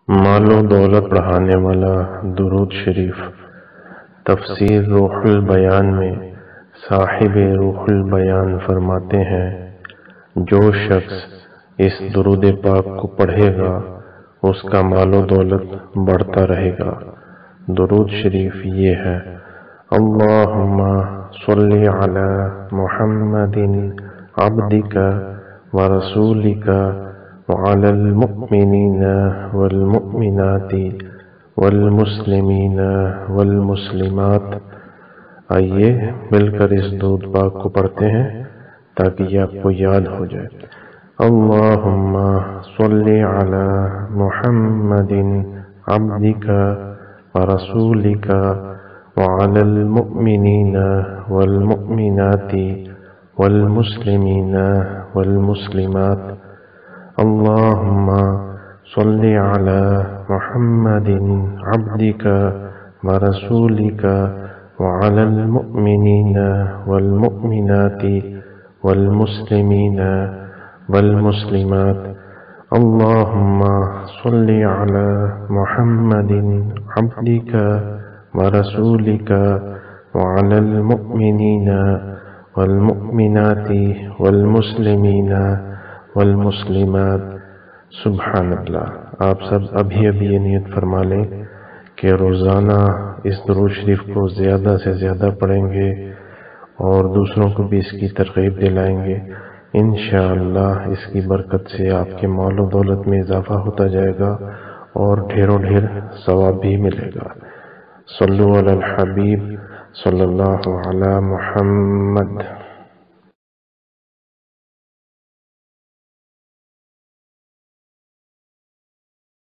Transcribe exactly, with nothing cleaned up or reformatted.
مال و دولت بڑھانے والا درود شریف۔ تفسیر روح البیان میں صاحب روح البیان فرماتے ہیں، جو شخص اس درود پاک کو پڑھے گا اس کا مال و دولت بڑھتا رہے گا۔ درود شریف یہ ہے: اللہم صلی علی محمد عبدک ورسولک وعلی المؤمنین والمؤمنات والمسلمین والمسلمات۔ آئیے مل کر اس درود پاک کو پڑھتے ہیں تاکہ یہ آپ کو یاد ہو جائے۔ اللہم صلی علی محمد عبدک ورسولک وعلی المؤمنین والمؤمنات والمسلمین والمسلمات۔ اللہم صلی علی محمد عبدک ورسولک وعلی المؤمنین والمؤمنات والمسلمین والمسلمات۔ اللہم صلی علی محمد عبدک ورسولک وعلی المؤمنین والمؤمنات والمسلمین والمسلمات۔ سبحان اللہ۔ آپ سب ابھی ابھی یہ نیت فرما لیں کہ روزانہ اس درود شریف کو زیادہ سے زیادہ پڑھیں گے اور دوسروں کو بھی اس کی ترغیب دلائیں گے۔ انشاءاللہ اس کی برکت سے آپ کے مال و دولت میں اضافہ ہوتا جائے گا اور ڈھیروں ڈھیر ثواب بھی ملے گا۔ صلو علی الحبیب صلی اللہ علی محمد۔